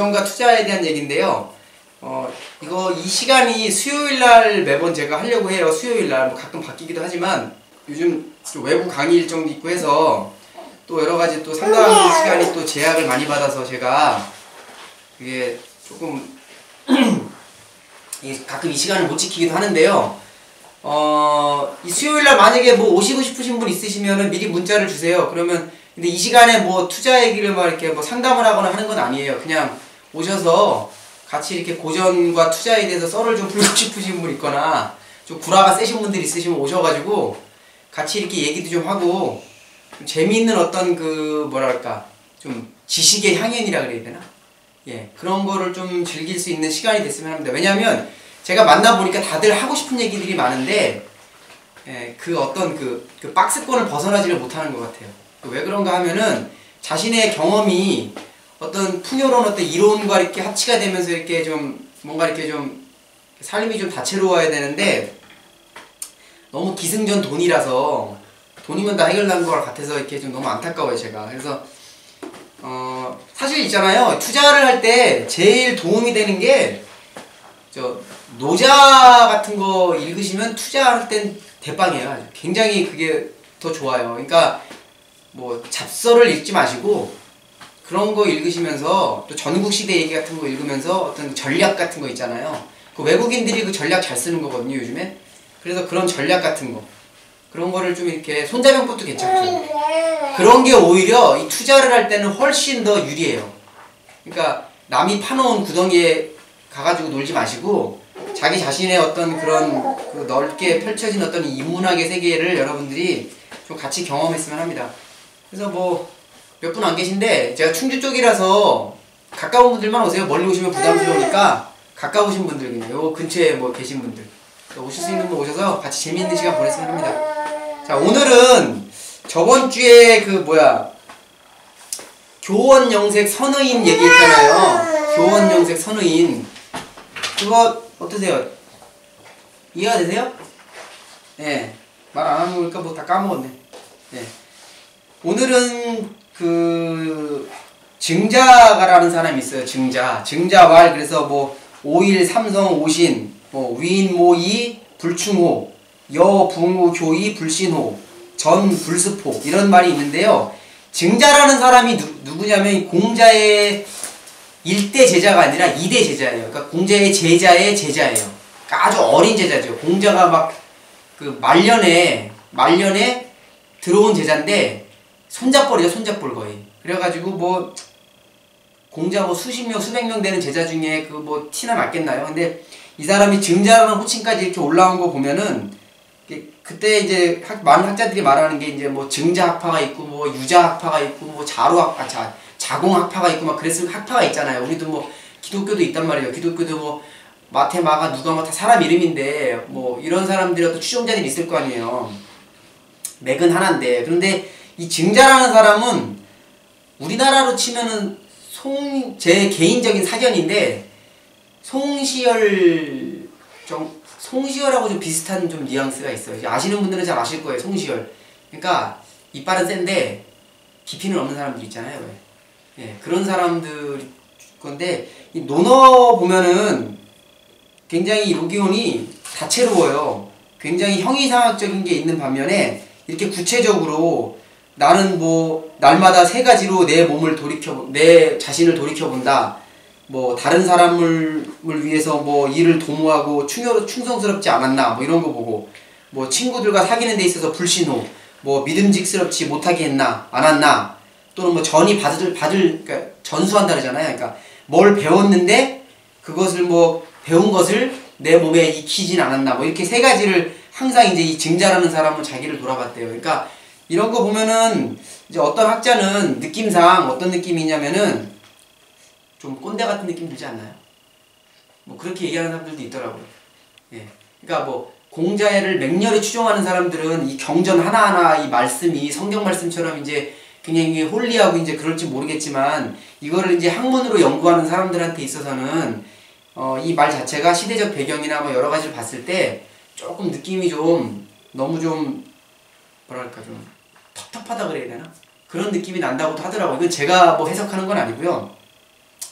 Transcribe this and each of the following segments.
고전과 투자에 대한 얘기인데요. 이거 이 시간이 수요일날 매번 제가 하려고 해요. 수요일날 뭐 가끔 바뀌기도 하지만 요즘 좀 외부 강의 일정도 있고 해서 또 여러가지 또 상담 시간이 또 제약을 많이 받아서 제가 이게 조금 가끔 이 시간을 못 지키기도 하는데요. 이 수요일날 만약에 뭐 오시고 싶으신 분 있으시면은 미리 문자를 주세요. 그러면 근데 이 시간에 뭐 투자 얘기를 막 이렇게 뭐 상담을 하거나 하는 건 아니에요. 그냥 오셔서 같이 이렇게 고전과 투자에 대해서 썰을 좀 풀고 싶으신 분 있거나 좀 구라가 세신 분들 있으시면 오셔가지고 같이 이렇게 얘기도 좀 하고 좀 재미있는 어떤 그 뭐랄까 좀 지식의 향연이라 그래야 되나? 예, 그런 거를 좀 즐길 수 있는 시간이 됐으면 합니다. 왜냐면 제가 만나보니까 다들 하고 싶은 얘기들이 많은데 예, 그 어떤 그 박스권을 벗어나지를 못하는 것 같아요. 왜 그런가 하면은 자신의 경험이 어떤 풍요로운 어떤 이론과 이렇게 합치가 되면서 이렇게 좀 뭔가 이렇게 좀 삶이 좀 다채로워야 되는데 너무 기승전 돈이라서 돈이면 다 해결난 것 같아서 이렇게 좀 너무 안타까워요 제가. 그래서 사실 있잖아요. 투자를 할 때 제일 도움이 되는 게 노자 같은 거 읽으시면 투자할 땐 대빵이에요. 굉장히 그게 더 좋아요. 그러니까 뭐 잡서를 읽지 마시고 그런 거 읽으시면서 또 전국시대 얘기 같은 거 읽으면서 어떤 전략 같은 거 있잖아요. 그 외국인들이 그 전략 잘 쓰는 거거든요 요즘에. 그래서 그런 전략 같은 거 그런 거를 좀 이렇게 손자병법도 괜찮고 그런 게 오히려 이 투자를 할 때는 훨씬 더 유리해요. 그러니까 남이 파놓은 구덩이에 가가지고 놀지 마시고 자기 자신의 어떤 그런 그 넓게 펼쳐진 어떤 인문학의 세계를 여러분들이 좀 같이 경험했으면 합니다. 그래서 뭐 몇 분 안 계신데 제가 충주 쪽이라서 가까운 분들만 오세요. 멀리 오시면 부담스러우니까 가까우신 분들 그냥 요 근처에 뭐 계신 분들 오실 수 있는 분 오셔서 같이 재미있는 시간 보냈으면 합니다. 자, 오늘은 저번 주에 그 뭐야 교원영색 선의인 얘기했잖아요. 교원영색 선의인 그거 어떠세요? 이해가 되세요? 예. 말 안 하는 거니까 뭐 다 까먹었네. 예. 오늘은 그 증자가라는 사람이 있어요. 증자왈. 그래서 뭐 오일 삼성 오신 뭐 위인 모이 불충호 여 붕우 교이 불신호 전 불습호 이런 말이 있는데요. 증자라는 사람이 누구냐면 공자의 1대 제자가 아니라 2대 제자예요. 그러니까 공자의 제자의 제자예요. 그러니까 아주 어린 제자죠. 공자가 막 그 말년에 들어온 제자인데 손잡벌이죠. 손잡벌 거의. 그래가지고 뭐 공자 뭐 수십 명 수백 명 되는 제자 중에 그 뭐 티나 맞겠나요? 근데 이 사람이 증자라는 호칭까지 이렇게 올라온 거 보면은 그때 이제 많은 학자들이 말하는 게 이제 뭐 증자학파가 있고 뭐 유자학파가 있고 뭐 자공학파가 있고 막 그랬을 학파가 있잖아요. 우리도 뭐 기독교도 있단 말이에요. 기독교도 뭐 마태 마가 누가 뭐 다 사람 이름인데 뭐 이런 사람들이 어떤 추종자들이 있을 거 아니에요. 맥은 하나인데 그런데 이 증자라는 사람은 우리나라로 치면은 제 개인적인 사견인데 송시열하고 좀 비슷한 좀 뉘앙스가 있어요. 아시는 분들은 잘 아실 거예요. 송시열. 그러니까 이빨은 센데 깊이는 없는 사람들 있잖아요. 예, 그런 사람들 건데 이 논어 보면은 굉장히 이 로기온이 다채로워요. 굉장히 형이상학적인 게 있는 반면에 이렇게 구체적으로 나는 뭐 날마다 3가지로 내 자신을 돌이켜본다. 뭐 다른 사람을 위해서 뭐 일을 도모하고 충성스럽지 않았나 뭐 이런 거 보고 뭐 친구들과 사귀는 데 있어서 불신호 뭐 믿음직스럽지 못하게 했나 않았나 또는 뭐 그러니까 전수한다 그러잖아요. 그러니까 뭘 배웠는데 그것을 뭐 배운 것을 내 몸에 익히진 않았나 뭐 이렇게 3가지를 항상 이제 이 증자라는 사람은 자기를 돌아봤대요. 그러니까 이런 거 보면은 이제 어떤 학자는 느낌상 어떤 느낌이냐면은 좀 꼰대 같은 느낌 들지 않나요? 뭐 그렇게 얘기하는 사람들도 있더라고요. 예. 그러니까 뭐 공자를 맹렬히 추종하는 사람들은 이 경전 하나하나 이 말씀이 성경 말씀처럼 이제 굉장히 홀리하고 이제 그럴지 모르겠지만 이거를 이제 학문으로 연구하는 사람들한테 있어서는 이 말 자체가 시대적 배경이나 뭐 여러 가지를 봤을 때 조금 느낌이 좀 너무 좀 뭐랄까 좀 텁텁하다 그래야 되나? 그런 느낌이 난다고도 하더라고요. 이건 제가 뭐 해석하는 건 아니고요.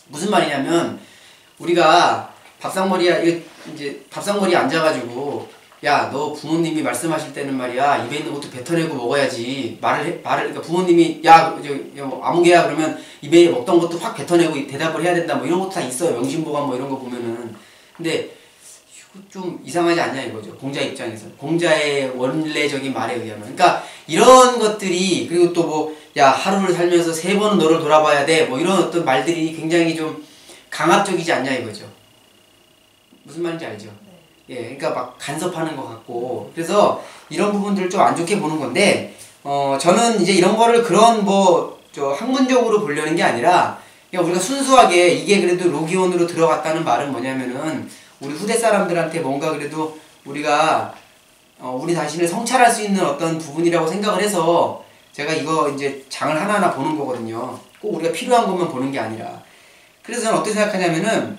무슨 말이냐면 우리가 밥상머리에 앉아가지고 야, 너 부모님이 말씀하실 때는 말이야 입에 있는 것도 뱉어내고 먹어야지 그러니까 부모님이 야, 아무개야 그러면 입에 먹던 것도 확 뱉어내고 대답을 해야 된다 뭐 이런 것도 다 있어요. 명심보감 뭐 이런 거 보면은. 근데 이거 좀 이상하지 않냐 이거죠. 공자 입장에서. 공자의 원래적인 말에 의하면. 그러니까 이런 것들이 그리고 또 뭐 야, 하루를 살면서 3번은 너를 돌아봐야 돼 뭐 이런 어떤 말들이 굉장히 좀 강압적이지 않냐 이거죠. 무슨 말인지 알죠? 예, 그러니까 막 간섭하는 것 같고 그래서 이런 부분들을 좀 안 좋게 보는 건데 저는 이제 이런 거를 그런 학문적으로 보려는 게 아니라 그냥 우리가 순수하게 이게 그래도 로기온으로 들어갔다는 말은 뭐냐면은 우리 후대 사람들한테 뭔가 그래도 우리가 우리 자신을 성찰할 수 있는 어떤 부분이라고 생각을 해서 제가 이거 이제 장을 하나하나 보는 거거든요. 꼭 우리가 필요한 것만 보는 게 아니라. 그래서 저는 어떻게 생각하냐면은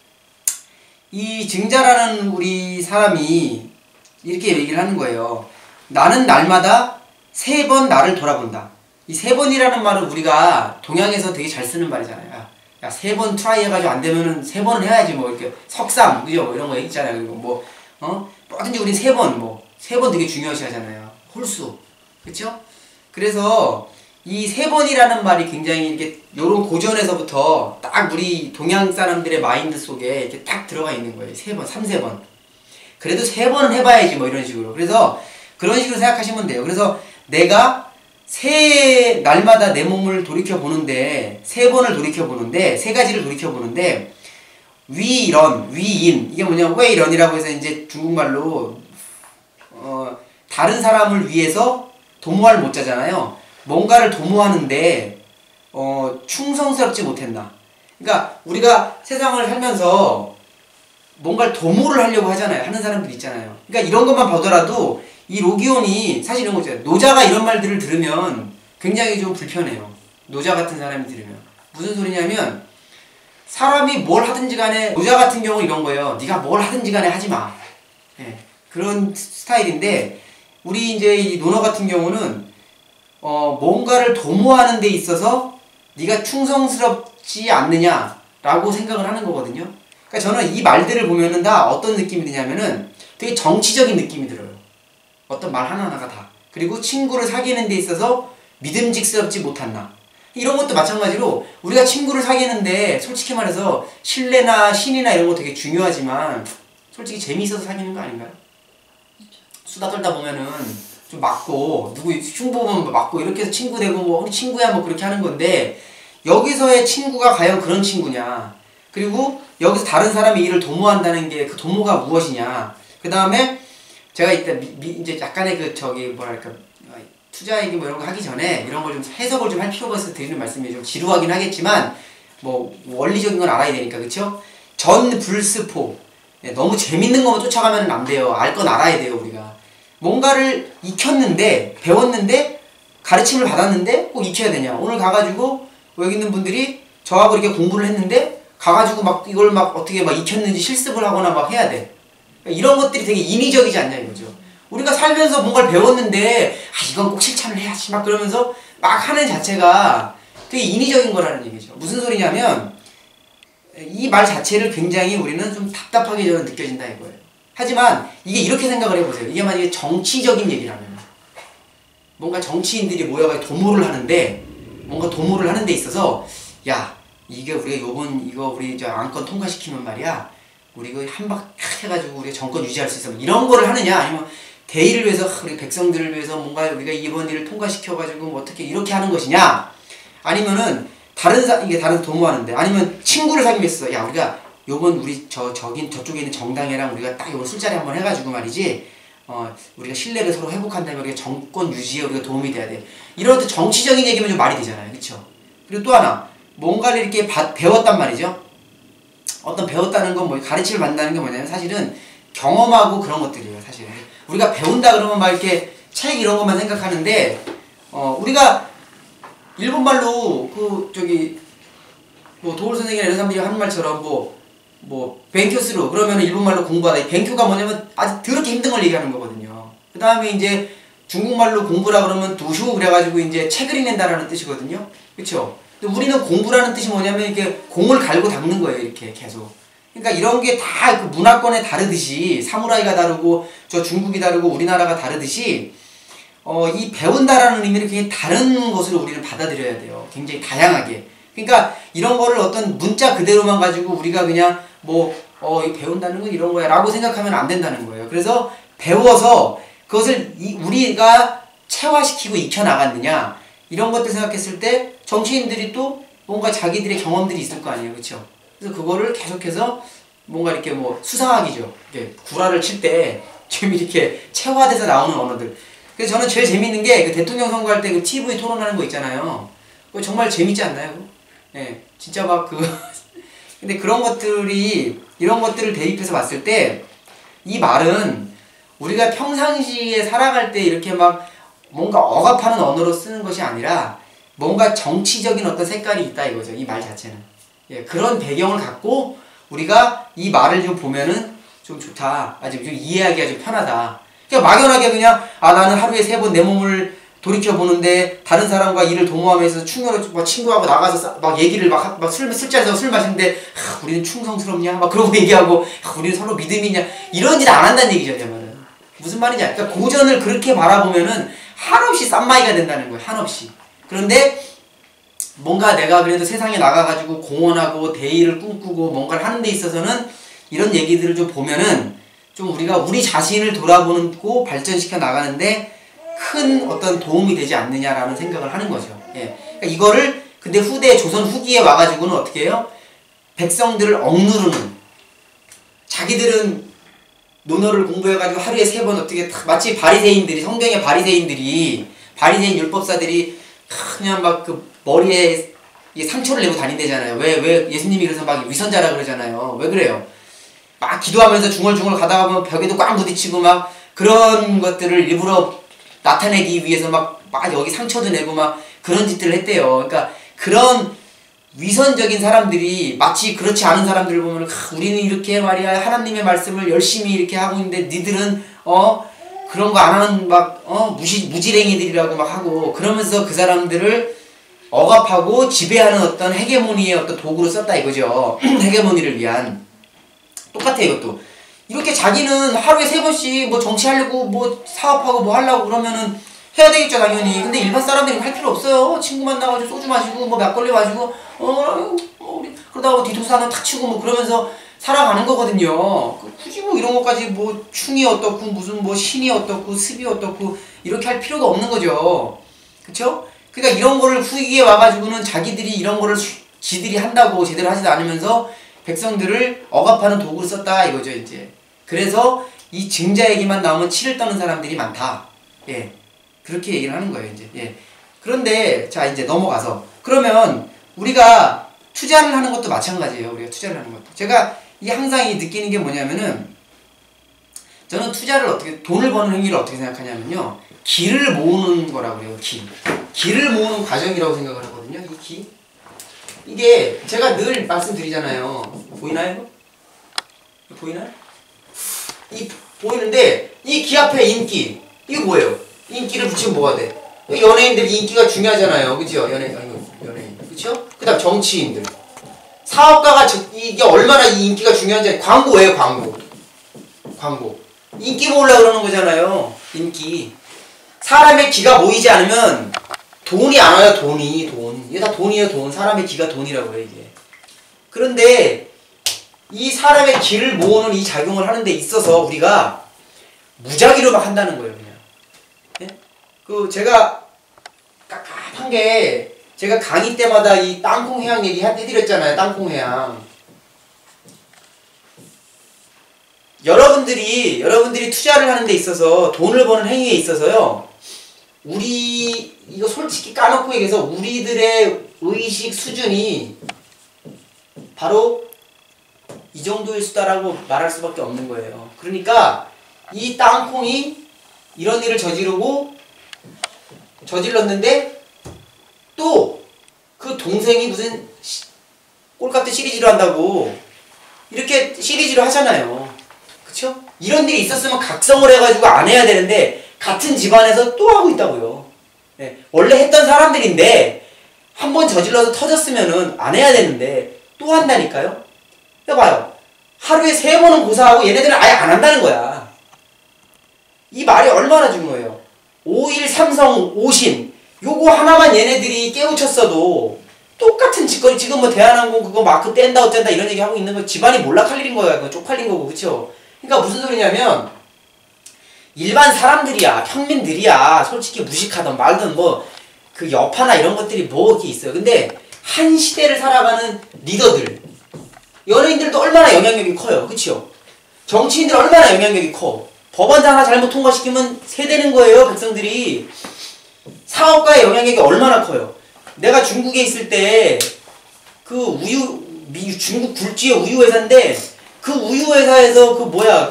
이 증자라는 우리 사람이 이렇게 얘기를 하는 거예요. 나는 날마다 3번 나를 돌아본다. 이 3번이라는 말은 우리가 동양에서 되게 잘 쓰는 말이잖아요. 야, 3번 트라이 해가지고 안 되면은 3번은 해야지 뭐 이렇게 석삼 그죠? 뭐 이런 거 얘기했잖아요. 그리고 뭐든지 우린 3번 3번 되게 중요시 하잖아요. 홀수. 그쵸? 그래서 이 3번이라는 말이 굉장히 이렇게 요런 고전에서부터 딱 우리 동양 사람들의 마인드 속에 이렇게 딱 들어가 있는 거예요. 3번, 3번. 그래도 3번은 해봐야지 뭐 이런 식으로. 그래서 그런 식으로 생각하시면 돼요. 그래서 내가 날마다 내 몸을 돌이켜보는데 3번을 돌이켜보는데 3가지를 돌이켜보는데 위런, 위인 이게 뭐냐면 웨이런이라고 해서 이제 중국말로 다른 사람을 위해서 도모할 못자잖아요. 뭔가를 도모하는데 충성스럽지 못했나. 그러니까 우리가 세상을 살면서 뭔가를 도모를 하려고 하잖아요. 하는 사람들 있잖아요. 그러니까 이런 것만 보더라도 이 로기온이 사실 이런 거 있잖아요. 노자가 이런 말들을 들으면 굉장히 좀 불편해요. 노자 같은 사람이 들으면. 무슨 소리냐면 사람이 뭘 하든지 간에 노자 같은 경우는 이런 거예요. 네가 뭘 하든지 간에 하지 마. 예, 그런 스타일인데 우리 이제 이 논어 같은 경우는 뭔가를 도모하는 데 있어서 네가 충성스럽지 않느냐라고 생각을 하는 거거든요. 그러니까 저는 이 말들을 보면은 다 어떤 느낌이 드냐면은 되게 정치적인 느낌이 들어요. 어떤 말 하나하나가 다. 그리고 친구를 사귀는 데 있어서 믿음직스럽지 못한나. 이런 것도 마찬가지로 우리가 친구를 사귀는데 솔직히 말해서 신뢰나 신이나 이런 거 되게 중요하지만 솔직히 재미있어서 사귀는 거 아닌가요? 수다 떨다 보면은 좀 맞고 누구 흉보 보면 맞고 이렇게 해서 친구 되고 뭐 우리 친구야 뭐 그렇게 하는 건데 여기서의 친구가 과연 그런 친구냐 그리고 여기서 다른 사람의 일을 도모한다는 게 그 도모가 무엇이냐 그 다음에 제가 이때 이제 약간의 뭐랄까 투자 얘기 뭐 이런 거 하기 전에 이런 걸 좀 해석을 좀 할 필요가 있어서 드리는 말씀이 좀 지루하긴 하겠지만 뭐 원리적인 건 알아야 되니까 그쵸? 전불스포 너무 재밌는 것만 쫓아가면 안 돼요. 알 건 알아야 돼요 우리가. 뭔가를 익혔는데 배웠는데 가르침을 받았는데 꼭 익혀야 되냐. 오늘 가가지고 여기 있는 분들이 저하고 이렇게 공부를 했는데 가가지고 막 이걸 막 어떻게 막 익혔는지 실습을 하거나 막 해야 돼. 이런 것들이 되게 인위적이지 않냐 이거죠. 우리가 살면서 뭔가를 배웠는데 이건 꼭 실천을 해야지 막 그러면서 막 하는 자체가 되게 인위적인 거라는 얘기죠. 무슨 소리냐면 이 말 자체를 굉장히 우리는 좀 답답하게 저는 느껴진다 이거예요. 하지만 이게 이렇게 생각을 해보세요. 이게 만약에 정치적인 얘기라면 뭔가 정치인들이 모여가지고 도모를 하는데 뭔가 도모를 하는 데 있어서 야 이게 우리가 이거 우리 저 안건 통과시키면 말이야 우리 이거 한박 해가지고 우리가 정권 유지할 수 있어 이런 거를 하느냐 아니면 대의를 위해서 우리 백성들을 위해서 뭔가 우리가 이번 일을 통과시켜가지고 뭐 어떻게 이렇게 하는 것이냐 아니면은 이게 다른 도모하는데 아니면 친구를 사귀면 있어 야 우리가 요번 우리 저쪽에 있는 정당이랑 우리가 딱 요번 술자리 한번 해가지고 말이지 우리가 신뢰를 서로 회복한다면 우리가 정권 유지에 우리가 도움이 돼야 돼 이런 정치적인 얘기면 좀 말이 되잖아요 그쵸 그리고 또 하나 뭔가를 이렇게 배웠단 말이죠 어떤 배웠다는 건 뭐 가르침을 받는다는 게 뭐냐면 사실은 경험하고 그런 것들이에요 사실은 우리가 배운다 그러면 막 이렇게 책 이런 것만 생각하는데 우리가 일본말로 뭐 도울 선생이나 이런 사람들이 하는 말처럼 뭐 뱅큐스루 그러면 일본말로 공부하다 이 뱅큐가 뭐냐면 아주 더럽게 힘든 걸 얘기하는 거거든요. 그 다음에 이제 중국말로 공부라 그러면 두슈 그래가지고 이제 책을 읽는다라는 뜻이거든요. 그쵸? 근데 우리는 공부라는 뜻이 뭐냐면 이렇게 공을 갈고 닦는 거예요. 이렇게 계속. 그러니까 이런 게 다 그 문화권에 다르듯이 사무라이가 다르고 저 중국이 다르고 우리나라가 다르듯이 이 배운다라는 의미를 굉장히 다른 것으로 우리는 받아들여야 돼요. 굉장히 다양하게. 그러니까 이런 거를 어떤 문자 그대로만 가지고 우리가 그냥 이 배운다는 건 이런 거야 라고 생각하면 안 된다는 거예요. 그래서 배워서 그것을 우리가 체화시키고 익혀나갔느냐 이런 것들 생각했을 때 정치인들이 또 뭔가 자기들의 경험들이 있을 거 아니에요. 그렇죠? 그래서 그거를 계속해서 뭔가 이렇게 수상하기죠. 이렇게 구라를 칠 때 좀 이렇게 체화돼서 나오는 언어들. 그래서 저는 제일 재밌는 게 그 대통령 선거할 때 그 TV 토론하는 거 있잖아요. 그거 정말 재밌지 않나요? 예, 진짜 근데 그런 것들이 이런 것들을 대입해서 봤을 때 이 말은 우리가 평상시에 살아갈 때 이렇게 뭔가 억압하는 언어로 쓰는 것이 아니라 뭔가 정치적인 어떤 색깔이 있다 이거죠. 이 말 자체는. 예, 그런 배경을 갖고 우리가 이 말을 좀 보면은 좀 좋다. 아주 좀 이해하기가 좀 편하다. 그냥 막연하게 그냥 나는 하루에 3번 내 몸을 돌이켜보는데 다른 사람과 일을 도모하면서 충고로 친구하고 나가서 얘기를 술자리에서 술 마시는데 우리는 충성스럽냐? 그러고 얘기하고 우리는 서로 믿음이 있냐? 이런 짓 안 한다는 얘기죠. 제 말은. 무슨 말인지 그러니까 고전을 그렇게 바라보면은 한없이 쌈마이가 된다는 거예요. 한없이. 그런데 뭔가 내가 그래도 세상에 나가가지고 공헌하고 대의를 꿈꾸고 뭔가를 하는 데 있어서는 이런 얘기들을 좀 보면은 좀 우리가 우리 자신을 돌아보고 발전시켜 나가는데 큰 어떤 도움이 되지 않느냐라는 생각을 하는 거죠. 예. 그러니까 이거를 근데 조선 후기에 와가지고는 어떻게 해요? 백성들을 억누르는 자기들은 논어를 공부해가지고 하루에 3번 어떻게 마치 바리새인들이 성경의 바리새인 율법사들이 그냥 그 머리에 상처를 내고 다닌대잖아요. 왜 예수님이 그래서 위선자라 그러잖아요. 왜 그래요? 기도하면서 중얼중얼 가다가 보면 벽에도 꽉 부딪히고 그런 것들을 일부러 나타내기 위해서 여기 상처도 내고 그런 짓들을 했대요. 그러니까 그런 위선적인 사람들이 마치 그렇지 않은 사람들을 보면 우리는 이렇게 말이야 하나님의 말씀을 열심히 이렇게 하고 있는데 니들은 그런 거 안 하는 무지랭이들이라고 하고 그러면서 그 사람들을 억압하고 지배하는 어떤 헤게모니의 어떤 도구로 썼다 이거죠. 헤게모니를 위한. 똑같아요 이것도. 이렇게 자기는 하루에 3번씩 정치하려고 사업하고 하려고 그러면은 해야 되겠죠 당연히. 근데 일반 사람들이 할 필요 없어요. 친구 만나가지고 소주 마시고 막걸리 마시고 그러다가 뒤통수 하나 탁 치고 그러면서 살아가는 거거든요. 굳이 이런 것까지 충이 어떻고 무슨 신이 어떻고 습이 어떻고 이렇게 할 필요가 없는 거죠. 그쵸? 그러니까 이런 거를 후기에 와가지고는 자기들이 이런 거를 지들이 한다고 제대로 하지도 않으면서 백성들을 억압하는 도구를 썼다 이거죠 이제. 그래서 이 증자 얘기만 나오면 치를 떠는 사람들이 많다. 예. 그렇게 얘기를 하는 거예요 이제. 예. 그런데 자 이제 넘어가서 그러면 우리가 투자를 하는 것도 마찬가지예요. 우리가 투자를 하는 것도. 제가 항상 느끼는 게 뭐냐면은 저는 투자를 돈을 버는 행위를 어떻게 생각하냐면요. 기를 모으는 거라고 그래요. 기를 모으는 과정이라고 생각을 하거든요. 이 기. 이게 제가 늘 말씀드리잖아요. 보이나요? 보이나요? 보이는데 이 기 앞에 인기. 이게 뭐예요? 인기를 붙이면 뭐가 돼? 연예인들이 인기가 중요하잖아요. 그죠? 연예인. 그쵸? 그 다음 정치인들. 사업가가 이게 얼마나 이 인기가 중요한지 광고예요. 광고. 인기 모으려고 그러는 거잖아요. 인기. 사람의 기가 모이지 않으면 돈이 안 와요. 돈. 이게 다 돈이에요. 돈. 사람의 기가 돈이라고 해요. 이게. 그런데 이 사람의 기를 모으는 이 작용을 하는 데 있어서 우리가 무작위로 한다는 거예요. 그냥. 네? 제가 깝깝한 게 제가 강의 때마다 이 땅콩 해양 얘기 해드렸잖아요. 땅콩 해양. 여러분들이 투자를 하는 데 있어서 돈을 버는 행위에 있어서요. 이거 솔직히 까놓고 얘기해서 우리들의 의식 수준이 바로 이 정도일 수다라고 말할 수밖에 없는 거예요. 그러니까 이 땅콩이 이런 일을 저질렀는데 또 그 동생이 무슨 꼴값대 시리즈로 한다고 이렇게 시리즈로 하잖아요. 그쵸? 이런 일이 있었으면 각성을 해가지고 안 해야 되는데 같은 집안에서 또 하고 있다고요. 네. 원래 했던 사람들인데 한 번 저질러서 터졌으면은 안 해야 되는데 또 한다니까요? 해봐요. 하루에 3번은 고사하고 얘네들은 아예 안 한다는 거야. 이 말이 얼마나 중요해요. 5일 삼성 오신 요거 하나만 얘네들이 깨우쳤어도 똑같은 짓거리. 지금 뭐 대한항공 그거 마크 뗀다 어쩐다 이런 얘기 하고 있는 거 집안이 몰락할 일인 거야. 그거 쪽팔린 거고. 그쵸? 그러니까 무슨 소리냐면 일반 사람들이야, 평민들이야, 솔직히 무식하던 말든 뭐 그 여파나 이런 것들이 뭐 이렇게 있어요. 근데 한 시대를 살아가는 리더들, 연예인들도 얼마나 영향력이 커요. 그치요? 정치인들 얼마나 영향력이 커. 법안자 하나 잘못 통과시키면 세대는 거예요, 백성들이. 사업가의 영향력이 얼마나 커요. 내가 중국에 있을 때 그 중국 굴지의 우유 회사인데 그 우유 회사에서 그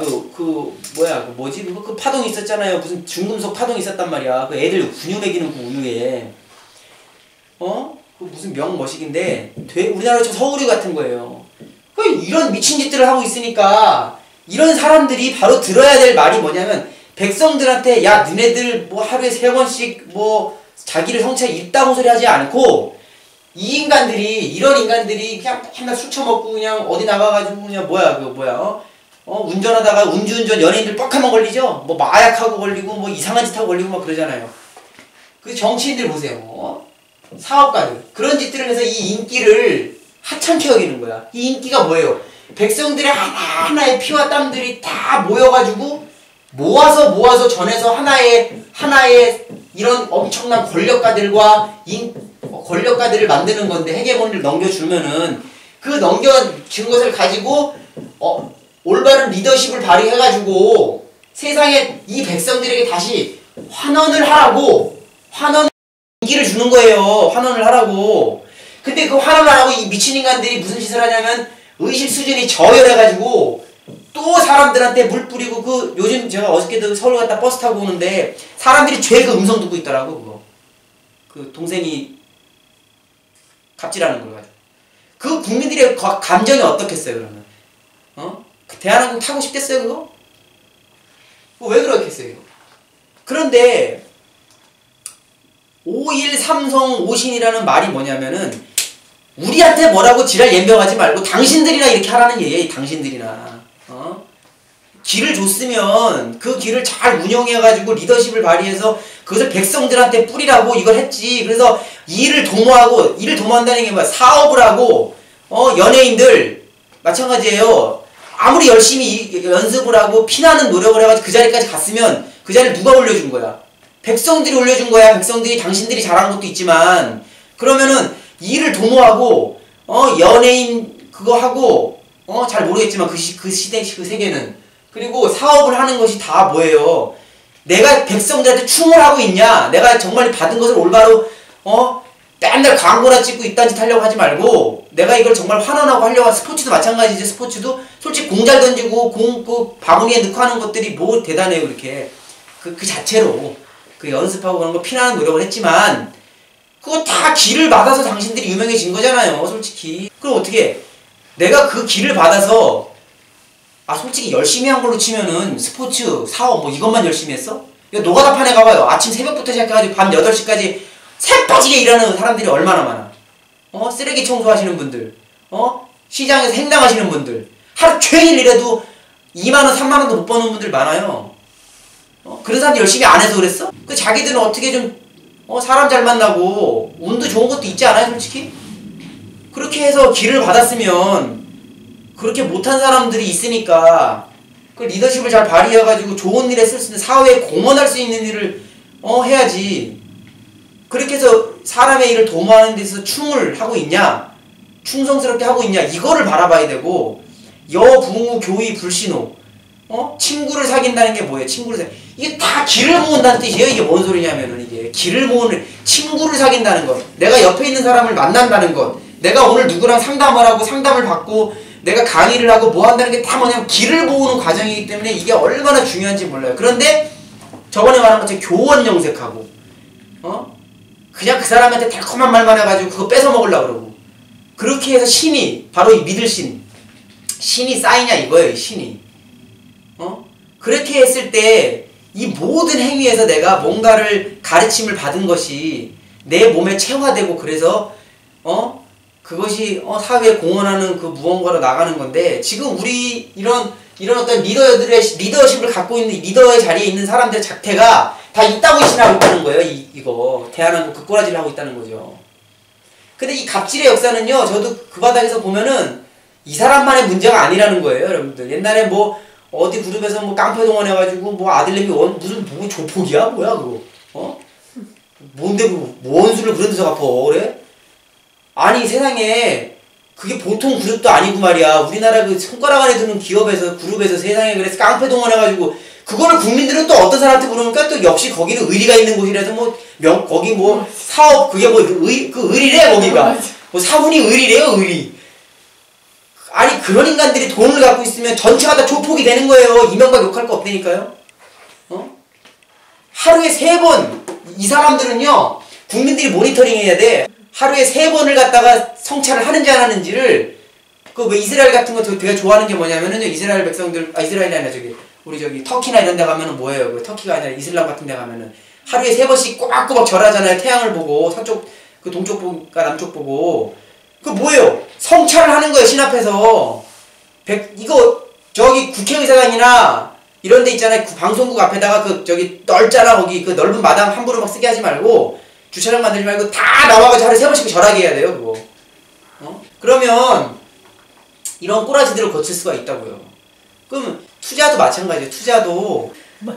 파동 있었잖아요. 무슨 중금속 파동 있었단 말이야. 그 애들 분유 먹이는 그 우유에. 그 무슨 명머식인데 우리나라처럼 서울이 같은 거예요. 이런 미친 짓들을 하고 있으니까 이런 사람들이 바로 들어야 될 말이 뭐냐면 백성들한테 야 너네들 뭐 하루에 3번씩 뭐 자기를 성취해 있다고 소리 하지 않고 이런 인간들이 그냥 맨날 술 처먹고 그냥 어디 나가가지고 그냥 운전하다가 음주운전 연예인들 뻑하면 걸리죠? 뭐 마약하고 걸리고 뭐 이상한 짓 하고 걸리고 막 그러잖아요. 그 정치인들 보세요. 사업가들. 그런 짓들을 해서 이 인기를 하찮게 여기는 거야. 이 인기가 뭐예요? 백성들의 하나하나의 피와 땀들이 다 모여가지고 모아서 전해서 하나의 이런 엄청난 권력가들을 만드는 건데 헤게모니를 넘겨주면은 그 넘겨준 것을 가지고 올바른 리더십을 발휘해가지고 세상에 이 백성들에게 다시 환원을 하라고 인기를 주는 거예요. 환원을 하라고. 근데 그 환원을 하라고 이 미친 인간들이 무슨 짓을 하냐면 의식 수준이 저열해가지고 또 사람들한테 물 뿌리고 요즘 제가 어저께도 서울 갔다 버스 타고 오는데 사람들이 죄그 음성 듣고 있더라고. 그거. 그 동생이 갑질하는 걸 가지고. 그 국민들의 감정이 어떻겠어요 그러면? 그 대한항공 타고 싶겠어요 그거? 왜 그렇겠어요? 그런데 5일 삼성 오신이라는 말이 뭐냐면은 우리한테 뭐라고 지랄 연병하지 말고 당신들이나 이렇게 하라는 얘기예요. 당신들이나. 길을 줬으면 그 길을 잘 운영해가지고 리더십을 발휘해서 그것을 백성들한테 뿌리라고 이걸 했지. 그래서 일을 도모한다는 게 뭐야? 사업을 하고 연예인들 마찬가지예요. 아무리 열심히 연습을 하고 피나는 노력을 해가지고 그 자리까지 갔으면 그 자리를 누가 올려준 거야? 백성들이 올려준 거야. 백성들이 당신들이 잘하는 것도 있지만 그러면은 일을 도모하고 연예인 그거 하고 잘 모르겠지만 그 시대 그 세계는 그리고 사업을 하는 것이 다 뭐예요? 내가 백성들한테 충을 하고 있냐? 내가 정말 받은 것을 올바로 맨날 광고나 찍고 이딴 짓 하려고 하지 말고 내가 이걸 정말 환원하고 하려고 스포츠도 마찬가지지. 스포츠도 솔직히 공 잘 던지고 그 바구니에 넣고 하는 것들이 뭐 대단해요. 이렇게 그 자체로 그 연습하고 그런 거 피나는 노력을 했지만 그거 다 길을 받아서 당신들이 유명해진 거잖아요. 솔직히. 그럼 어떻게 내가 그 길을 받아서 솔직히 열심히 한 걸로 치면은 스포츠, 사업 뭐 이것만 열심히 했어? 이거 노가다판에 가봐요. 아침 새벽부터 시작해가지고 밤 8시까지 새빠지게 일하는 사람들이 얼마나 많아. 쓰레기 청소하시는 분들, 시장에서 행당하시는 분들, 하루 종일 일해도 2만원, 3만원도 못 버는 분들 많아요. 그런 사람들 열심히 안 해서 그랬어? 그 자기들은 어떻게 좀 사람 잘 만나고 운도 좋은 것도 있지 않아요? 솔직히? 그렇게 해서 길을 받았으면 그렇게 못한 사람들이 있으니까 그 리더십을 잘 발휘해가지고 좋은 일에 쓸 수 있는 사회에 공헌할 수 있는 일을 해야지. 그렇게 해서 사람의 일을 도모하는 데서 충을 하고 있냐? 충성스럽게 하고 있냐? 이거를 바라봐야 되고 여부무 교의 불신호 친구를 사귄다는 게 뭐예요? 이게 다 길을 모은다는 뜻이에요. 이게 뭔 소리냐면은 이게 길을 모으는 친구를 사귄다는 것. 내가 옆에 있는 사람을 만난다는 것. 내가 오늘 누구랑 상담을 하고 상담을 받고 내가 강의를 하고 뭐 한다는 게 다 뭐냐면 길을 모으는 과정이기 때문에 이게 얼마나 중요한지 몰라요. 그런데 저번에 말한 것처럼 교원 영색하고 그냥 그 사람한테 달콤한 말만 해가지고 그거 뺏어 먹으려고 그러고 그렇게 해서 신이 바로 이 믿을 신이 쌓이냐 이거예요. 신이 그렇게 했을 때 이 모든 행위에서 내가 뭔가를 가르침을 받은 것이 내 몸에 체화되고 그래서 그것이 사회에 공헌하는 그 무언가로 나가는 건데 지금 우리 이런 어떤 리더십을 갖고 있는 리더의 자리에 있는 사람들의 작태가 다 이따구 신하고 있다는 거예요. 이거 대한민국 그 꼬라지를 하고 있다는 거죠. 근데 이 갑질의 역사는요, 저도 그 바닥에서 보면은 이 사람만의 문제가 아니라는 거예요, 여러분들. 옛날에 뭐 어디 그룹에서 뭐 깡패 동원해가지고 뭐 아들내미 무슨 뭐 조폭이야 뭐야 그거 뭔데 뭐 원수를 그런 데서 갚어 그래? 아니 세상에 그게 보통 그룹도 아니고 말이야. 우리나라 그 손가락 안에 드는 기업에서 그룹에서 세상에 그래서 깡패 동원해가지고 그거를 국민들은 또 어떤 사람한테 물으니까 또 역시 거기는 의리가 있는 곳이라서 뭐 거기 뭐 사업 그게 뭐 그 의리래 거기가 뭐 사분이 의리래요 의리. 아니 그런 인간들이 돈을 갖고 있으면 전체가 다 조폭이 되는 거예요. 이명박 욕할 거 없다니까요. 하루에 3번 이 사람들은요 국민들이 모니터링 해야 돼. 하루에 3번을 갖다가 성찰을 하는지 안 하는지를 그 왜 이스라엘 같은 거 되게 좋아하는 게 뭐냐면은 이스라엘 백성들 이스라엘이 아니라 우리 터키나 이런 데 가면은 뭐예요? 그 터키가 아니라 이슬람 같은 데 가면은 하루에 3번씩 꼬박꼬박 절하잖아요. 태양을 보고 서쪽 그 동쪽 보고 남쪽 보고 그 뭐예요? 성찰을 하는 거예요. 신 앞에서 이거 저기 국회의사당이나 이런 데 있잖아요. 그 방송국 앞에다가 넓잖아 거기 그 넓은 마당 함부로 막 쓰게 하지 말고 주차장 만들지 말고 다 나와가지고 하루에 3번씩 절하게 해야 돼요 그거. 그러면 이런 꼬라지들을 거칠 수가 있다고요. 그럼 투자도 마찬가지예요. 투자도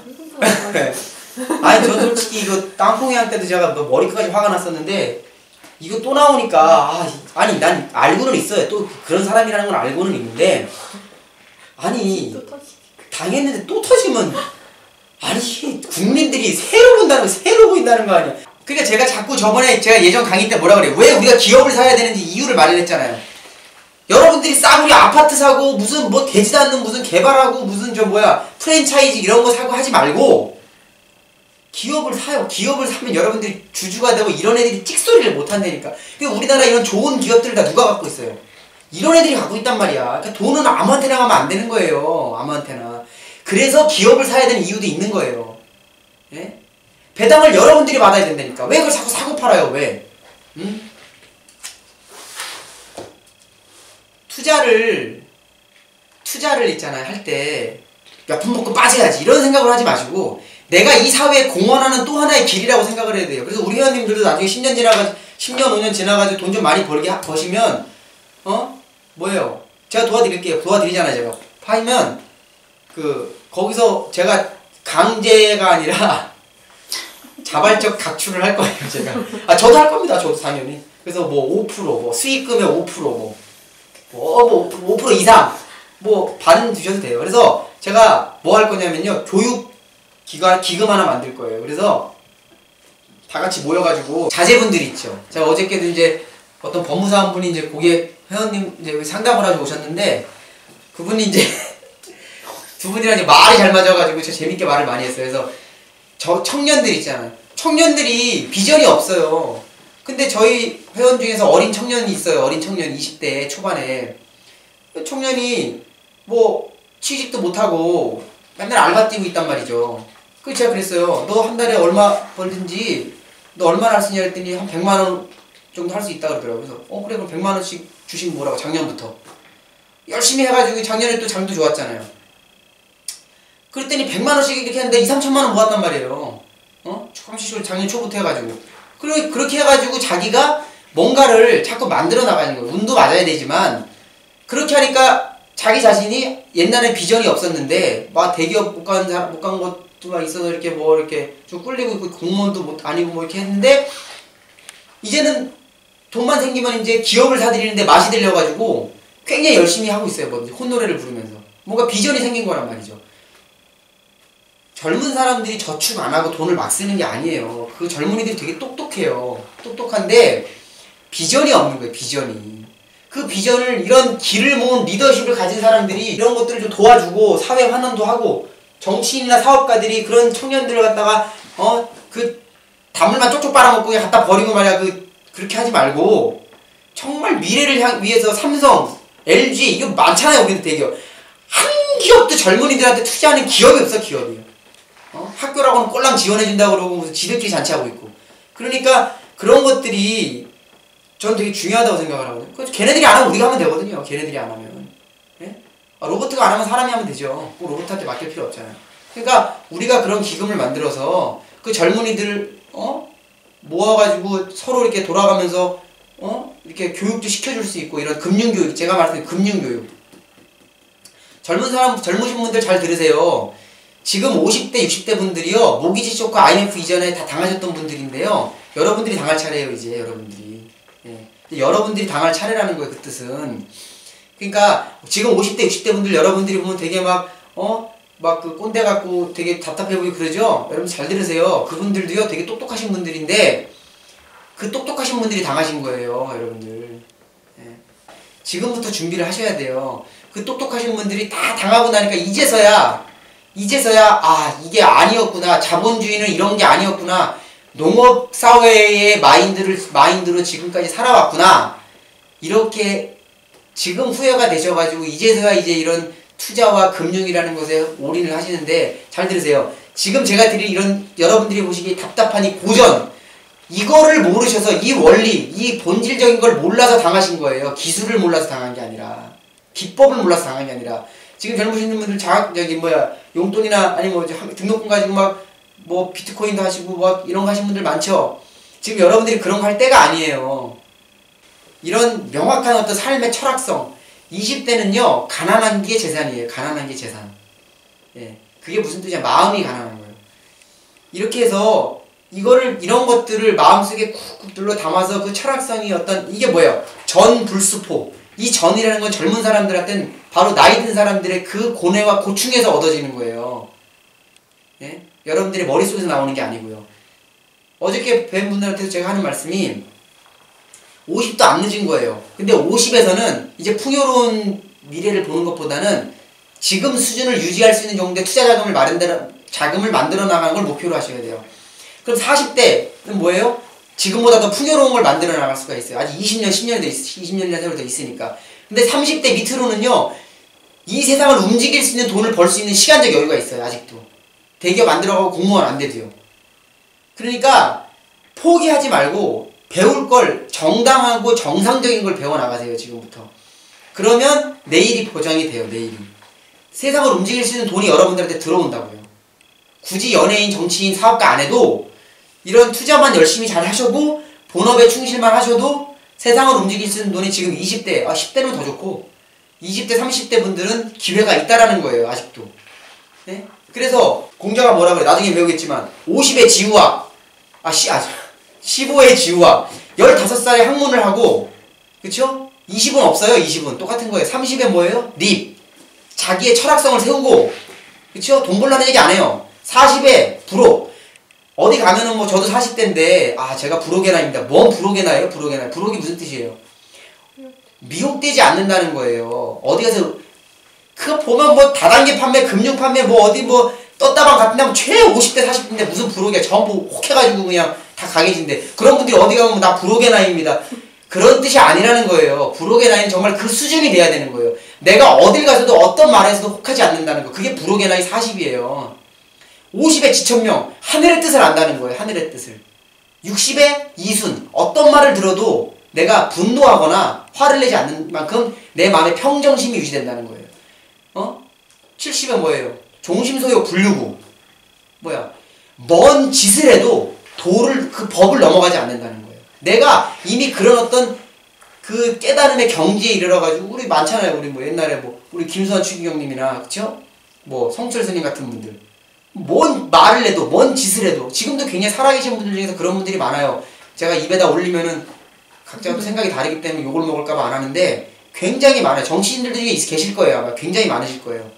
아니 저 솔직히 이거 땅콩이한 때도 제가 머리끝까지 화가 났었는데 이거 또 나오니까 아니 난 알고는 있어요. 또 그런 사람이라는 건 알고는 있는데 아니 당했는데 또 터지면 아니 국민들이 새로 본다는 거 새로 보인다는 거 아니야. 그러니까 제가 자꾸 저번에 제가 예전 강의 때 뭐라 그래요. 왜 우리가 기업을 사야 되는지 이유를 말을 했잖아요. 여러분들이 싸구려 아파트 사고 무슨 뭐 되지도 않는 무슨 개발하고 무슨 프랜차이즈 이런 거 사고 하지 말고 기업을 사요. 기업을 사면 여러분들이 주주가 되고 이런 애들이 찍소리를 못 한다니까. 그러니까 우리나라 이런 좋은 기업들을 다 누가 갖고 있어요? 이런 애들이 갖고 있단 말이야. 그러니까 돈은 아무한테나 가면 안 되는 거예요. 아무한테나. 그래서 기업을 사야 되는 이유도 있는 거예요. 예? 배당을 여러분들이 받아야 된다니까. 왜 그걸 자꾸 사고 팔아요? 왜? 응? 투자를 있잖아요. 할 때 몇 푼 먹고 빠져야지 이런 생각을 하지 마시고 내가 이 사회에 공헌하는 또 하나의 길이라고 생각을 해야 돼요. 그래서 우리 회원님들도 나중에 10년 5년 지나가지고 돈 좀 많이 버시면 뭐예요? 제가 도와드릴게요. 도와드리잖아요. 제가 파이면 거기서 제가 강제가 아니라 자발적 각출을 할 거예요. 제가 저도 할 겁니다. 저도 당연히. 그래서 뭐 5% 수익금의 5% 5% 이상 반 주셔도 돼요. 그래서 제가 뭐 할 거냐면요. 기금 하나 만들 거예요. 그래서 다 같이 모여가지고 자제분들이 있죠. 제가 어저께도 이제 어떤 법무사원 분이 이제 고객 회원님 이제 상담을 하러 오셨는데 그분이 이제 두 분이랑 이제 말이 잘 맞아가지고 제가 재밌게 말을 많이 했어요. 그래서 청년들 있잖아요. 청년들이 비전이 없어요. 근데 저희 회원 중에서 어린 청년이 있어요. 어린 청년 20대 초반에 청년이 취직도 못하고 맨날 알바 뛰고 있단 말이죠. 그래서 제가 그랬어요. 너 한 달에 얼마 벌든지 너 얼마나 할 수 있냐 했더니 한 100만 원 정도 할 수 있다 그러더라고요. 그래서 그래 그럼 100만 원씩 주시면 뭐라고 작년부터 열심히 해가지고 작년에 또 장도 좋았잖아요. 그랬더니 100만 원씩 이렇게 했는데 2, 3천만 원 모았단 말이에요. 조금씩 작년 초부터 해가지고 그렇게 해가지고 자기가 뭔가를 자꾸 만들어 나가는 거예요. 운도 맞아야 되지만 그렇게 하니까 자기 자신이 옛날에 비전이 없었는데 막 대기업 못 간 것도 막 있어서 이렇게 이렇게 좀 꿀리고 있고 공무원도 아니고 이렇게 했는데 이제는 돈만 생기면 이제 기업을 사들이는데 맛이 들려가지고 굉장히 열심히 하고 있어요. 콧노래를 부르면서 뭔가 비전이 생긴 거란 말이죠. 젊은 사람들이 저축 안 하고 돈을 막 쓰는 게 아니에요. 그 젊은이들이 되게 똑똑해요. 똑똑한데 비전이 없는 거예요. 비전이. 그 비전을 이런 길을 모은 리더십을 가진 사람들이 이런 것들을 좀 도와주고 사회 환원도 하고 정치인이나 사업가들이 그런 청년들을 갖다가 그 단물만 쪽쪽 빨아먹고 그냥 갖다 버리고 말이야. 그렇게 하지 말고 정말 미래를 위해서 삼성, LG 이거 많잖아요. 우리도 대기업. 한 기업도 젊은이들한테 투자하는 기업이 없어. 기업이요. 학교라고는 꼴랑 지원해준다고 그러고 무슨 지들끼리 잔치하고 있고. 그러니까 그런 것들이 저는 되게 중요하다고 생각을 하거든요. 걔네들이 안 하면 우리가 하면 되거든요. 걔네들이 안 하면. 예? 로봇가 안 하면 사람이 하면 되죠. 꼭 로봇한테 맡길 필요 없잖아요. 그러니까 우리가 그런 기금을 만들어서 그 젊은이들 모아가지고 서로 이렇게 돌아가면서 이렇게 교육도 시켜줄 수 있고 이런 금융교육, 제가 말했던 금융교육. 젊으신 분들 잘 들으세요. 지금 50대, 60대 분들이요, 모기지 쇼크 IMF 이전에 다 당하셨던 분들인데요. 여러분들이 당할 차례예요, 이제 여러분들이. 예. 여러분들이 당할 차례라는 거예요, 그 뜻은. 그러니까 지금 50대, 60대 분들 여러분들이 보면 되게 막 그 꼰대 같고 되게 답답해 보이고 그러죠? 여러분 잘 들으세요. 그분들도요, 되게 똑똑하신 분들인데 그 똑똑하신 분들이 당하신 거예요, 여러분들. 예. 지금부터 준비를 하셔야 돼요. 그 똑똑하신 분들이 다 당하고 나니까 이제서야 이게 아니었구나. 자본주의는 이런 게 아니었구나. 농업사회의 마인드로 지금까지 살아왔구나. 이렇게 지금 후회가 되셔가지고 이제서야 이제 이런 투자와 금융이라는 것에 올인을 하시는데, 잘 들으세요. 지금 제가 드릴 이런 여러분들이 보시기에 답답한 이 고전, 이거를 모르셔서 이 원리, 이 본질적인 걸 몰라서 당하신 거예요. 기술을 몰라서 당한 게 아니라, 기법을 몰라서 당한 게 아니라. 지금 젊으신 분들 용돈이나 아니 등록금 가지고 비트코인도 하시고 이런 거 하신 분들 많죠. 지금 여러분들이 그런 거 할 때가 아니에요. 이런 명확한 어떤 삶의 철학성. 20대는요, 가난한 게 재산이에요. 가난한 게 재산. 예. 그게 무슨 뜻이야? 마음이 가난한 거예요. 이렇게 해서 이런 것들을 마음속에 쿡쿡 눌러 담아서 그 철학성이 이게 뭐예요? 전불수포. 이 전이라는 건 젊은 사람들한테는 바로 나이 든 사람들의 그 고뇌와 고충에서 얻어지는 거예요. 예? 여러분들의 머릿속에서 나오는 게 아니고요. 어저께 뵌 분들한테도 제가 하는 말씀이 50도 안 늦은 거예요. 근데 50에서는 이제 풍요로운 미래를 보는 것보다는 지금 수준을 유지할 수 있는 정도의 투자 자금을 만들어 나가는 걸 목표로 하셔야 돼요. 그럼 40대는 뭐예요? 지금보다 더 풍요로운 걸 만들어 나갈 수가 있어요. 아직 20년, 20년 세월 더 있으니까. 근데 30대 밑으로는요, 이 세상을 움직일 수 있는 돈을 벌 수 있는 시간적 여유가 있어요, 아직도. 대기업 안 들어가고 공무원 안 돼도요. 그러니까 포기하지 말고 배울 걸 정당하고 정상적인 걸 배워나가세요, 지금부터. 그러면 내일이 보장이 돼요, 내일이. 세상을 움직일 수 있는 돈이 여러분들한테 들어온다고요. 굳이 연예인, 정치인, 사업가 안 해도 이런 투자만 열심히 잘 하셔도, 본업에 충실만 하셔도 세상을 움직일 수 있는 돈이 지금 20대, 10대는 더 좋고 20대, 30대 분들은 기회가 있다라는 거예요, 아직도. 네? 그래서 공자가 뭐라 그래? 나중에 배우겠지만 50의 지우학, 15의 지우학, 15살에 학문을 하고, 그쵸? 20은 없어요, 20은. 똑같은 거예요. 30에 뭐예요? 립. 자기의 철학성을 세우고, 그쵸? 돈 벌라는 얘기 안 해요. 40에 부록. 어디 가면은 저도 40대인데, 제가 부록에나입니다. 뭔 부록에나예요, 부록에나? 부록이 무슨 뜻이에요? 미혹되지 않는다는 거예요. 어디 가서, 그거 보면 다단계 판매, 금융 판매, 떴다방 같은 데 하면 최 50대, 40대인데 무슨 부록이야. 전부 혹해가지고 그냥 다 가게진데. 그런 분들이 어디 가면 나 부록의 나이입니다. 그런 뜻이 아니라는 거예요. 부록의 나이는 정말 그 수준이 돼야 되는 거예요. 내가 어딜 가서도 어떤 말에서도 혹하지 않는다는 거. 그게 부록의 나이 40이에요. 50의 지천명, 하늘의 뜻을 안다는 거예요. 하늘의 뜻을. 60의 이순, 어떤 말을 들어도 내가 분노하거나 화를 내지 않는 만큼 내 마음의 평정심이 유지된다는 거예요. 70은 뭐예요? 종심소요 불유구. 먼 짓을 해도 그 법을 넘어가지 않는다는 거예요. 내가 이미 그런 어떤 그 깨달음의 경지에 이르러가지고, 우리 많잖아요. 우리 옛날에 우리 김수환 추기경님이나, 그쵸? 성철 스님 같은 분들. 뭔 말을 해도, 뭔 짓을 해도, 지금도 굉장히 살아계신 분들 중에서 그런 분들이 많아요. 제가 입에다 올리면은 각자가 또 생각이 다르기 때문에 욕을 먹을까봐 안 하는데, 굉장히 많아요. 정치인들 중에 계실 거예요. 아마 굉장히 많으실 거예요.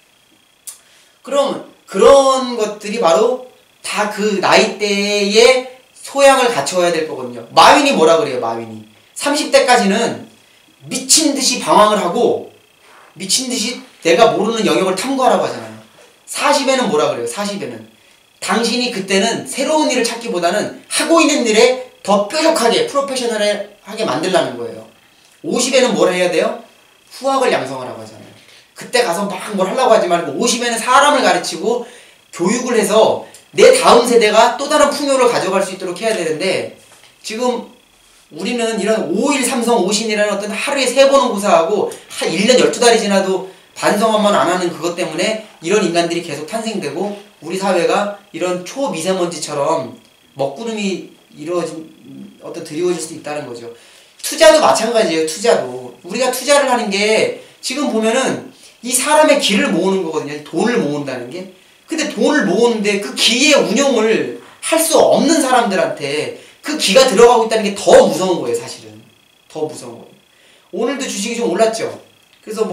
그럼 그런 것들이 바로 다 그 나이대의 소양을 갖춰야 될 거거든요. 마윈이 뭐라 그래요, 마윈이? 30대까지는 미친듯이 방황을 하고, 미친듯이 내가 모르는 영역을 탐구하라고 하잖아요. 40에는 뭐라 그래요, 40에는? 당신이 그때는 새로운 일을 찾기보다는 하고 있는 일에 더 뾰족하게, 프로페셔널하게 만들라는 거예요. 50에는 뭘 해야 돼요? 후학을 양성하라고 하잖아요. 그때 가서 막 뭘 하려고 하지 말고 50에는 사람을 가르치고 교육을 해서 내 다음 세대가 또 다른 풍요를 가져갈 수 있도록 해야 되는데, 지금 우리는 이런 5일 삼성 오신이라는 어떤 하루에 3번은 고사하고 1년 12달이 지나도 반성한번 안 하는 그것 때문에 이런 인간들이 계속 탄생되고 우리 사회가 이런 초미세먼지처럼 먹구름이 드리워질 수 있다는 거죠. 투자도 마찬가지예요. 투자도. 우리가 투자를 하는 게 지금 보면은 이 사람의 기를 모으는 거거든요. 돈을 모은다는 게. 근데 돈을 모으는데 그 기의 운용을 할 수 없는 사람들한테 그 기가 들어가고 있다는 게 더 무서운 거예요. 사실은. 더 무서운 거예요. 오늘도 주식이 좀 올랐죠. 그래서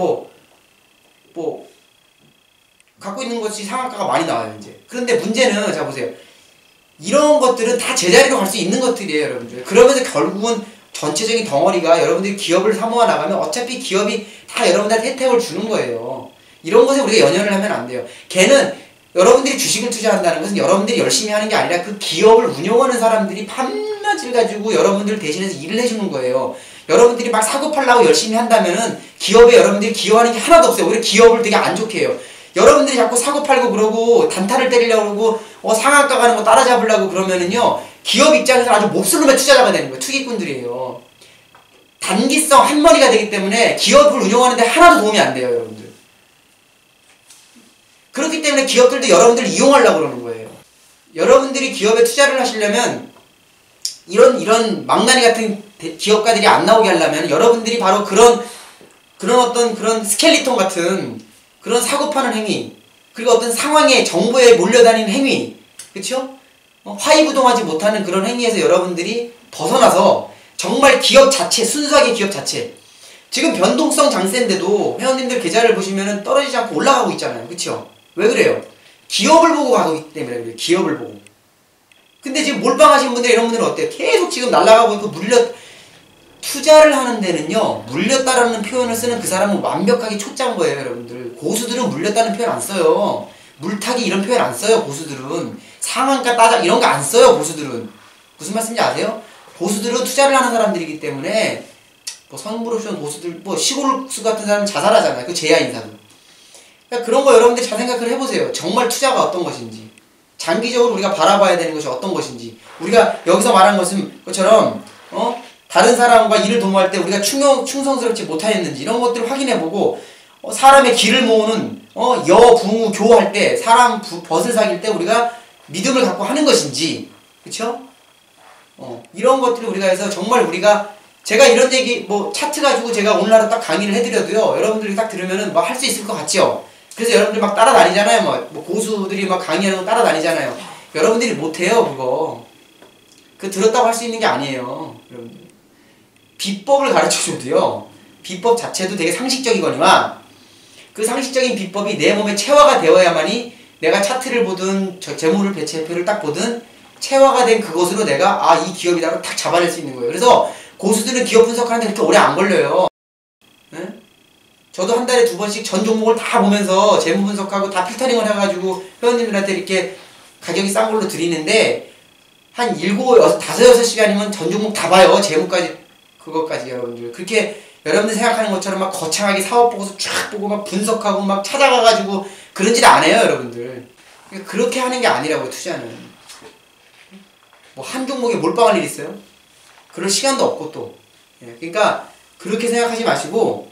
갖고 있는 것이 상한가가 많이 나와요. 이제. 그런데 문제는 자 보세요. 이런 것들은 다 제자리로 갈 수 있는 것들이에요. 여러분들. 그러면서 결국은 전체적인 덩어리가 여러분들이 기업을 사모아 나가면 어차피 기업이 다 여러분들한테 혜택을 주는 거예요. 이런 것에 우리가 연연을 하면 안 돼요. 걔는 여러분들이 주식을 투자한다는 것은 여러분들이 열심히 하는 게 아니라 그 기업을 운영하는 사람들이 밤낮을 가지고 여러분들 대신해서 일을 해주는 거예요. 여러분들이 막 사고 팔라고 열심히 한다면은 기업에 여러분들이 기여하는 게 하나도 없어요. 오히려 기업을 되게 안 좋게 해요. 여러분들이 자꾸 사고 팔고 그러고 단타를 때리려고 그러고 상한가 가는 거 따라잡으려고 그러면은요 기업 입장에서 아주 몹쓸 놈의 투자자가 되는 거예요. 투기꾼들이에요. 단기성 한머리가 되기 때문에 기업을 운영하는데 하나도 도움이 안 돼요. 여러분들. 그렇기 때문에 기업들도 여러분들을 이용하려고 그러는 거예요. 여러분들이 기업에 투자를 하시려면 이런 망나니 같은 기업가들이 안 나오게 하려면 여러분들이 바로 그런 스켈리톤 같은 그런 사고 파는 행위, 그리고 어떤 상황에 정보에 몰려다니는 행위, 그쵸? 화이부동하지 못하는 그런 행위에서 여러분들이 벗어나서 정말 기업 자체, 순수하게 기업 자체. 지금 변동성 장세인데도 회원님들 계좌를 보시면은 떨어지지 않고 올라가고 있잖아요. 그쵸? 왜 그래요? 기업을 보고 가고 있기 때문에 그래요. 기업을 보고. 근데 지금 몰빵하신 분들 이런 분들은 어때요? 계속 지금 날아가고 있고 투자를 하는 데는요, 물렸다라는 표현을 쓰는 그 사람은 완벽하게 초짜인 거예요, 여러분들. 고수들은 물렸다는 표현 안 써요. 물타기 이런 표현 안 써요, 고수들은. 상한가 따자, 이런 거 안 써요, 고수들은. 무슨 말씀인지 아세요? 고수들은 투자를 하는 사람들이기 때문에, 선물옵션 고수들, 시골수 같은 사람은 자살하잖아요. 그 제야인사도. 그러니까 그런 거 여러분들 잘 생각을 해보세요. 정말 투자가 어떤 것인지. 장기적으로 우리가 바라봐야 되는 것이 어떤 것인지. 우리가 여기서 말한 것처럼, 다른 사람과 일을 도모할 때 우리가 충성스럽지 못하였는지 이런 것들을 확인해보고 사람의 기를 모으는 여붕우 교할 때 사람 벗을 사귈 때 우리가 믿음을 갖고 하는 것인지 그쵸? 이런 것들을 우리가 해서 정말 제가 이런 얘기 차트 가지고 제가 오늘 하루 딱 강의를 해드려도요 여러분들이 딱 들으면은 할 수 있을 것 같죠? 그래서 여러분들 막 따라다니잖아요. 고수들이 막 강의하는 거 따라다니잖아요. 여러분들이 못해요 그거. 들었다고 할 수 있는 게 아니에요 여러분들. 비법을 가르쳐줘도요 비법 자체도 되게 상식적이거니와 그 상식적인 비법이 내 몸에 체화가 되어야만이 내가 차트를 보든 재무를 배치표를 딱 보든 체화가 된 그것으로 내가 이 기업이다라고 딱 잡아낼 수 있는 거예요. 그래서 고수들은 기업 분석하는데 그렇게 오래 안 걸려요. 네? 저도 한 달에 2번씩 전 종목을 다 보면서 재무 분석하고 다 필터링을 해가지고 회원님들한테 이렇게 가격이 싼 걸로 드리는데 한 5-6시간이면 전 종목 다 봐요. 재무까지 그것까지 여러분들. 그렇게 여러분들 생각하는 것처럼 막 거창하게 사업 보고서 쫙 보고 막 분석하고 막 찾아가가지고 그런 짓 안 해요 여러분들. 그러니까 그렇게 하는 게 아니라고요 투자는. 한 종목에 몰빵할 일 있어요? 그럴 시간도 없고 또. 그러니까 그렇게 생각하지 마시고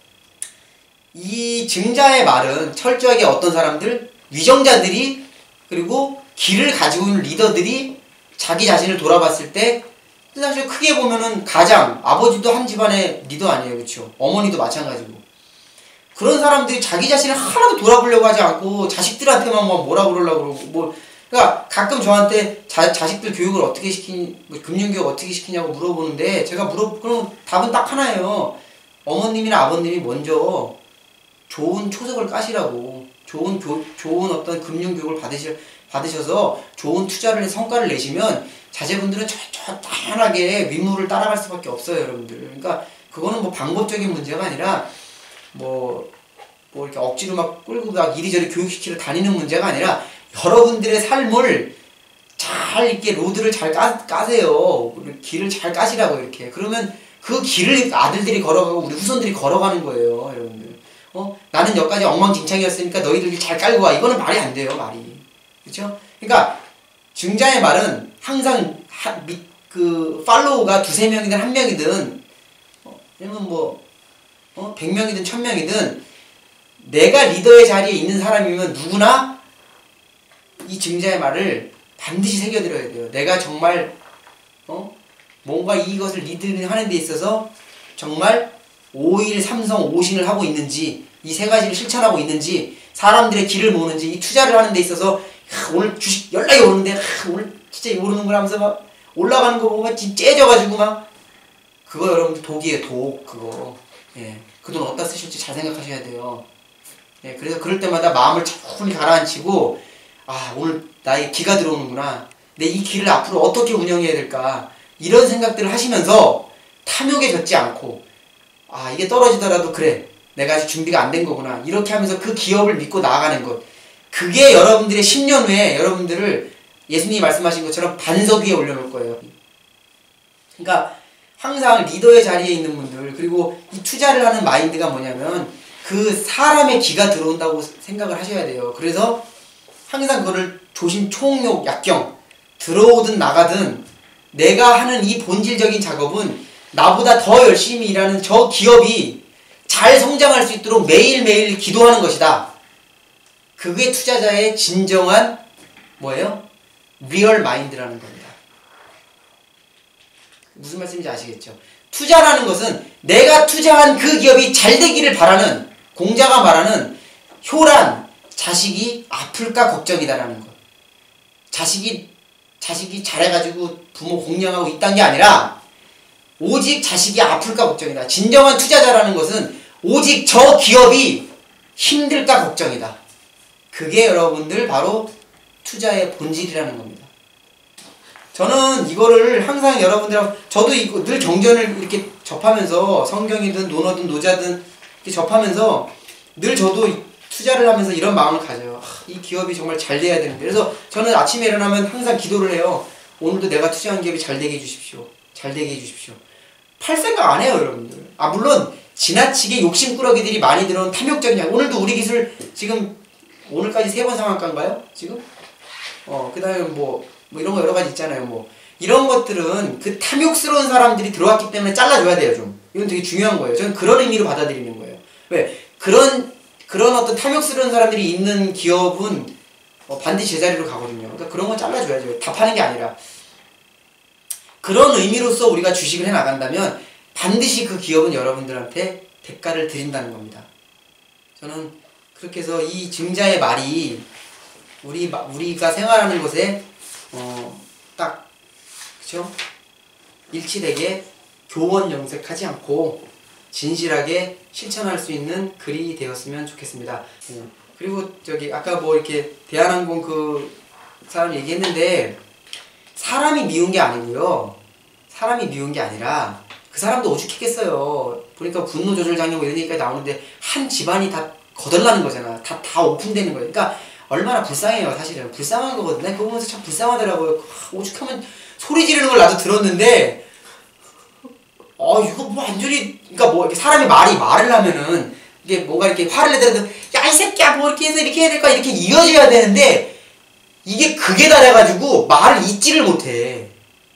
이 증자의 말은 철저하게 어떤 사람들, 위정자들이 그리고 길을 가지고 있는 리더들이 자기 자신을 돌아봤을 때 사실 크게 보면은 가장, 아버지도 한 집안의 리더 아니에요. 그쵸? 어머니도 마찬가지고. 그런 사람들이 자기 자신을 하나도 돌아보려고 하지 않고 자식들한테만 뭐라 그러려고 그러고 그러니까 가끔 저한테 자식들 교육을 어떻게 금융교육 어떻게 시키냐고 물어보는데 제가 그럼 답은 딱 하나예요. 어머님이나 아버님이 먼저 좋은 초석을 까시라고 좋은 어떤 금융교육을 받으셔서 좋은 투자를 해서 성과를 내시면 자제분들은 저 당연하게 윗물을 따라갈 수밖에 없어요, 여러분들. 그러니까 그거는 방법적인 문제가 아니라 이렇게 억지로 막 끌고 막 이리저리 교육시키러 다니는 문제가 아니라 여러분들의 삶을 잘 이렇게 로드를 잘 까세요. 길을 잘 까시라고 이렇게. 그러면 그 길을 아들들이 걸어가고 우리 후손들이 걸어가는 거예요, 여러분들. 나는 여기까지 엉망진창이었으니까 너희들이 잘 깔고 와. 이거는 말이 안 돼요, 말이. 그렇죠? 그러니까 증자의 말은 항상 그 팔로우가 2~3명이든 1명이든 아니면 뭐 100명이든 1000명이든 내가 리더의 자리에 있는 사람이면 누구나 이 증자의 말을 반드시 새겨들어야 돼요. 내가 정말 뭔가 이것을 리드하는 데 있어서 정말 5일 삼성 5신을 하고 있는지, 이 세 가지를 실천하고 있는지, 사람들의 길을 모으는지, 이 투자를 하는 데 있어서 오늘 주식 연락이 오는데 오늘 진짜 오르는구나 하면서 막 올라가는 거 보면 진짜 째져가지고 막 그거 여러분들 독이에요. 독 그거. 예, 그 돈 어디다 쓰실지 잘 생각하셔야 돼요. 예, 그래서 그럴 때마다 마음을 차분히 가라앉히고 오늘 나의 기가 들어오는구나. 내 이 기를 앞으로 어떻게 운영해야 될까. 이런 생각들을 하시면서 탐욕에 젖지 않고 이게 떨어지더라도 그래. 내가 아직 준비가 안 된 거구나. 이렇게 하면서 그 기업을 믿고 나아가는 것. 그게 여러분들의 10년 후에 여러분들을 예수님이 말씀하신 것처럼 반석 위에 올려놓을 거예요. 그러니까 항상 리더의 자리에 있는 분들, 그리고 이 투자를 하는 마인드가 뭐냐면 그 사람의 기가 들어온다고 생각을 하셔야 돼요. 그래서 항상 그거를 조심, 총욕, 약경, 들어오든 나가든 내가 하는 이 본질적인 작업은 나보다 더 열심히 일하는 저 기업이 잘 성장할 수 있도록 매일매일 기도하는 것이다. 그게 투자자의 진정한 뭐예요? 리얼 마인드라는 겁니다. 무슨 말씀인지 아시겠죠? 투자라는 것은 내가 투자한 그 기업이 잘 되기를 바라는, 공자가 말하는 효란, 자식이 아플까 걱정이다라는 것. 자식이 잘해가지고 부모 공양하고 있다는 게 아니라 오직 자식이 아플까 걱정이다. 진정한 투자자라는 것은 오직 저 기업이 힘들까 걱정이다. 그게 여러분들 바로 투자의 본질이라는 겁니다. 저는 이거를 항상 여러분들하고, 저도 이거 늘 경전을 이렇게 접하면서, 성경이든 논어든 노자든 이렇게 접하면서 늘 저도 투자를 하면서 이런 마음을 가져요. 이 기업이 정말 잘 돼야 되는데. 그래서 저는 아침에 일어나면 항상 기도를 해요. 오늘도 내가 투자한 기업이 잘 되게 해주십시오. 잘 되게 해주십시오. 팔 생각 안 해요, 여러분들. 물론 지나치게 욕심꾸러기들이 많이 들어온 탐욕적인, 오늘도 우리 기술 지금 오늘까지 3번 상한가인가요? 지금? 그 다음에 뭐 이런 거 여러 가지 있잖아요. 이런 것들은 그 탐욕스러운 사람들이 들어왔기 때문에 잘라줘야 돼요, 좀. 이건 되게 중요한 거예요. 저는 그런 의미로 받아들이는 거예요. 왜? 그런 어떤 탐욕스러운 사람들이 있는 기업은 반드시 제자리로 가거든요. 그러니까 그런 건 잘라줘야죠. 다 파는 게 아니라. 그런 의미로서 우리가 주식을 해 나간다면 반드시 그 기업은 여러분들한테 대가를 드린다는 겁니다. 저는 그렇게 해서 이 증자의 말이 우리가 생활하는 것에 딱 그쵸? 일치되게 교원 영색하지 않고 진실하게 실천할 수 있는 글이 되었으면 좋겠습니다. 그리고 아까 이렇게 대한항공 그 사람 얘기했는데, 사람이 미운 게 아니고요. 사람이 미운 게 아니라 그 사람도 오죽했겠어요. 보니까 분노 조절 장애 이런 얘기까지 나오는데 한 집안이 다 거덜나는 거잖아. 다 오픈되는 거예요. 그러니까 얼마나 불쌍해요, 사실은. 불쌍한 거거든요. 그거 보면서 참 불쌍하더라고요. 오죽하면 소리 지르는 걸 나도 들었는데, 이거 완전히, 그러니까 이렇게 사람이 말을 하면은, 이게 뭔가 이렇게 화를 내더라도, 야, 이 새끼야, 이렇게 해서 이렇게 해야 될까? 이렇게 이어져야 되는데, 이게 극에 달해가지고 말을 잊지를 못해.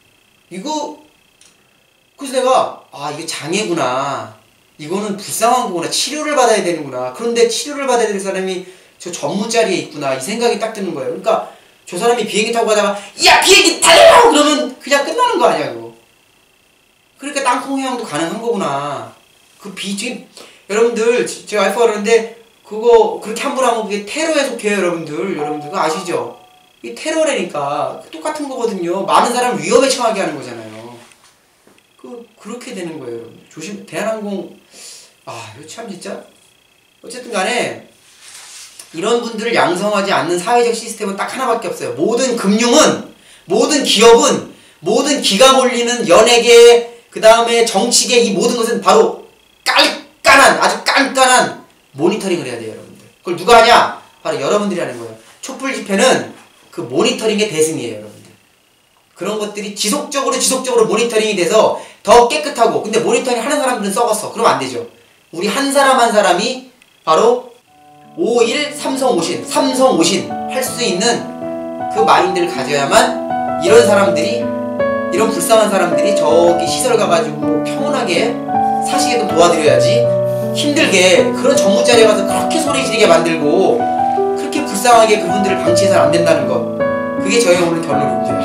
그래서 내가, 이게 장애구나. 이거는 불쌍한 거구나. 치료를 받아야 되는구나. 그런데 치료를 받아야 될 사람이 저 전무 자리에 있구나. 이 생각이 딱 드는 거예요. 그러니까, 저 사람이 비행기 타고 가다가, 야, 비행기 달려! 그러면 그냥 끝나는 거 아니야, 그거. 그러니까 땅콩 회항도 가능한 거구나. 지금 여러분들 제가 알파 그러는데 그거 그렇게 함부로 하면 그게 테러에 속해요, 여러분들. 그거 아시죠? 이게 테러라니까 똑같은 거거든요. 많은 사람을 위험에 처하게 하는 거잖아요. 그렇게 되는 거예요, 여러분들. 조심. 대한항공 이거 참 진짜 어쨌든 간에 이런 분들을 양성하지 않는 사회적 시스템은 딱 하나밖에 없어요. 모든 금융은, 모든 기업은, 모든 기가 몰리는 연예계, 그 다음에 정치계, 이 모든 것은 바로 아주 깐깐한 모니터링을 해야 돼요, 여러분들. 그걸 누가 하냐? 바로 여러분들이 하는 거예요. 촛불 집회는 그 모니터링의 대승이에요, 여러분들. 그런 것들이 지속적으로 모니터링이 돼서 더 깨끗하고, 근데 모니터링 하는 사람들은 썩었어. 그러면 안 되죠. 우리 한 사람 한 사람이 바로 5일 삼성 오신 할 수 있는 그 마인드를 가져야만 이런 사람들이 이런 불쌍한 사람들이 저기 시설 가가지고 평온하게 사시게끔 도와드려야지 힘들게 그런 전무자리에 가서 그렇게 소리 지르게 만들고 그렇게 불쌍하게 그분들을 방치해서는 안 된다는 것, 그게 저희 오늘 결론입니다.